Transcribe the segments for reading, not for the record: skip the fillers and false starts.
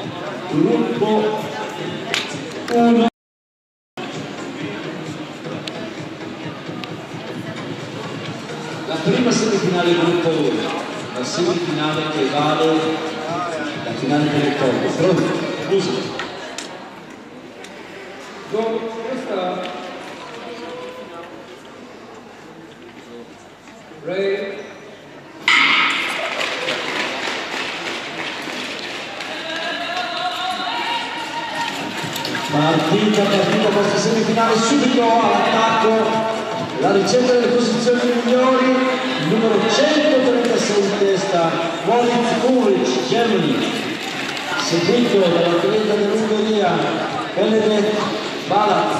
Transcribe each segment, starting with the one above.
gruppo 1. La prima semifinale gruppo 1, la semifinale che vale la finale delle coppe. Pronto? Musica. Questa Ray. Partita questa semifinale, subito all'attacco la ricerca delle posizioni migliori, il numero 136 in testa, Moritz Ulrich, Germany, seguito dall'atleta dell'Ungheria, Benedikt Balat.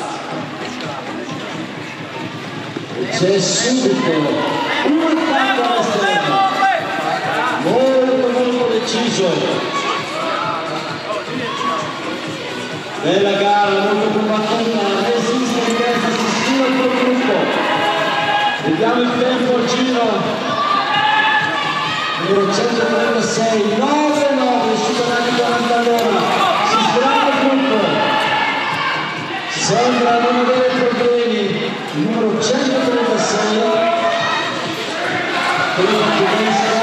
C'è subito un attacco all'esterno, molto deciso. Bella gara, molto combattuta, resiste in testa, si sfida il gruppo. Vediamo il tempo al giro. Numero 136, 9-9, superati 40 all'ora. Si sgrava il gruppo. Sembra non avere problemi. Il numero 136, primo tedesco.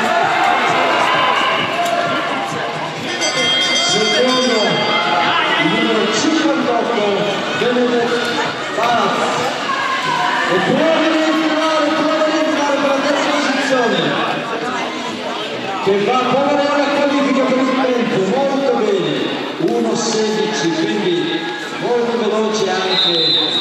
Secondo, il numero 58, Benedikt Balat. E prova a rientrare per la terza posizione, che va a provare la qualifica per il tempo, molto bene, 1.16, quindi molto veloce anche